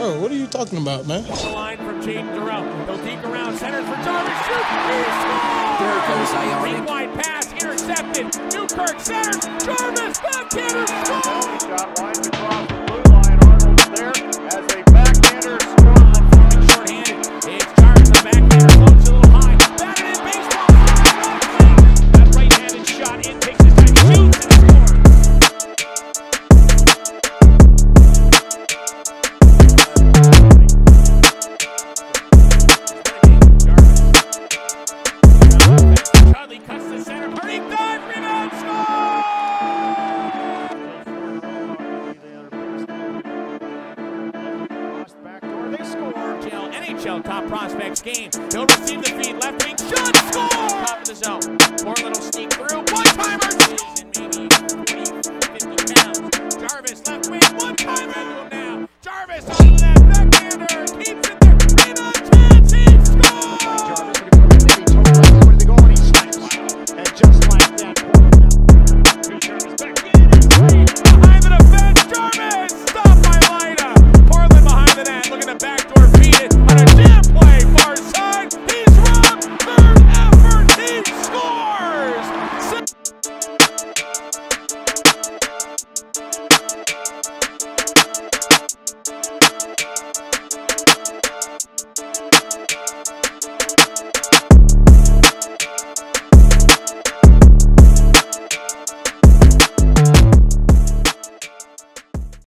Bro, what are you talking about, man? The line from thjrough. He'll deke around, centers for Jarvis. Shoot! He scores! There goes Ionic. Wide pass, intercepted. Newkirk centers. Jarvis, backhander, scores! Shot winds across the blue line. Arnold's there as a backhander scores from Throwing short-handed. It's Jarvis, the backhander floats a little high. Batted in baseball. That right-handed shot in, takes his time, shoots and scores. Charlie cuts the center. Hurting dive, rebound, score! backdoor. They score. NHL top prospects game. He'll receive the feed, left wing shot, score! Top of the zone. Poor little